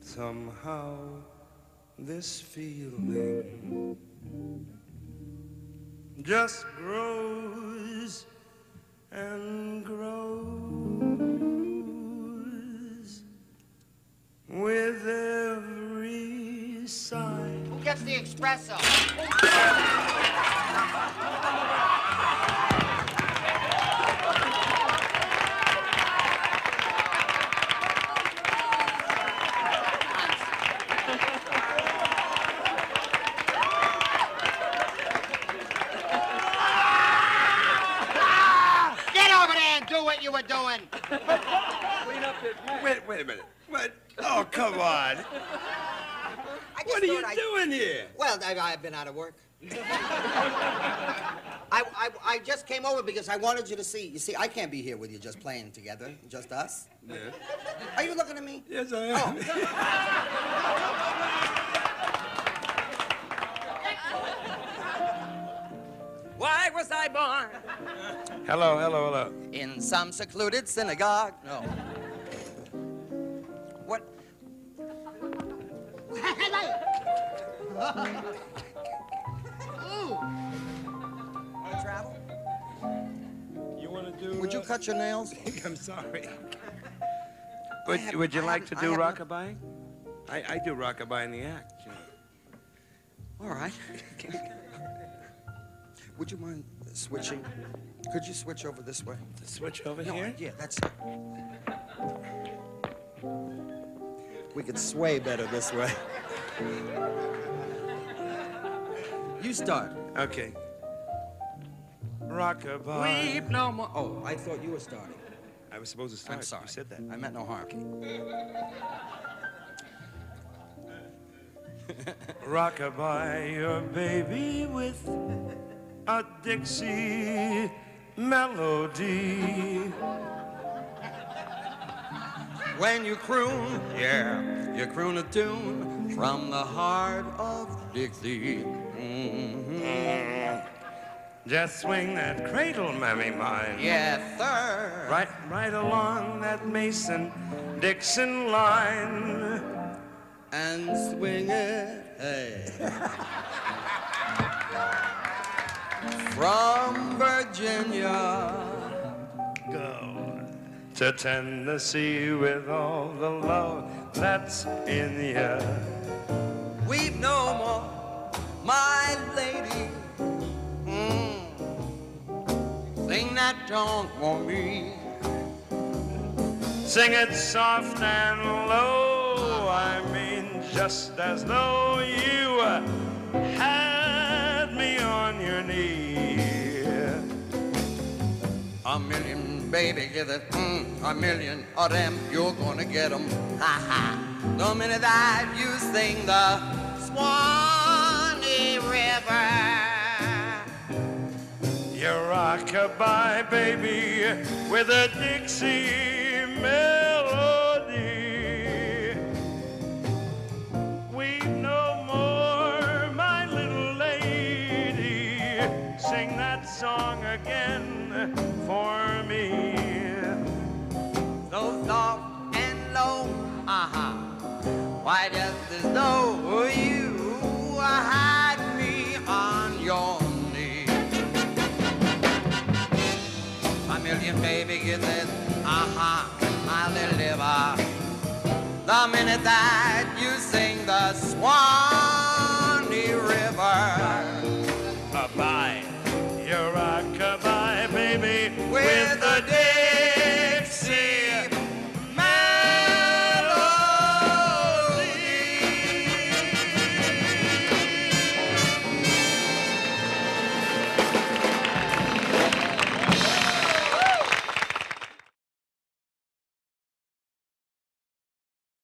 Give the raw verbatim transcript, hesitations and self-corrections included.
Somehow this feeling just grows and grows with every sigh. Who gets the espresso? What you were doing. Clean up this mess. Wait, wait a minute. What? Oh, come on. What are you I... doing here? Well, I, I've been out of work. I, I, I just came over because I wanted you to see. You see, I can't be here with you just playing together, just us. Yeah. Are you looking at me? Yes, I am. Oh. Why was I born? Hello, hello, hello. In some secluded synagogue. No. What? Ooh. Want to travel? You want to do... Would you uh... cut your nails? I'm sorry. Would, have, would you I like to do rockabye? I, I do rockabye in the act, you know. All right. Would you mind switching? Could you switch over this way? Switch over no, here? Yeah, that's it. We could sway better this way. You start. Okay. Rockabye. Weep no more. Oh, I thought you were starting. I was supposed to start. I'm sorry. You said that. I meant no harm. Rockabye your baby with a Dixie melody. When you croon, yeah, you croon a tune from the heart of Dixie. Mm-hmm. Just swing that cradle, mammy mine. Yes, sir. Right, right along that Mason-Dixon line. And swing it, hey. From Virginia, go to Tennessee with all the love that's in ya. Weep no more, my lady. Mm. Sing that song for me. Sing it soft and low, I mean just as though you had me on your knee. A million, baby, give it, mm, a million of them, you're gonna get them, ha ha. The minute that you sing the Swanee River. You rockabye, baby, with a Dixie melody. Weep no more, my little lady. Sing that song again for me. So soft and low, uh-huh. Why just as though you had me on your knee. A million baby kisses, uh-huh, my little liver. The minute that you sing the swan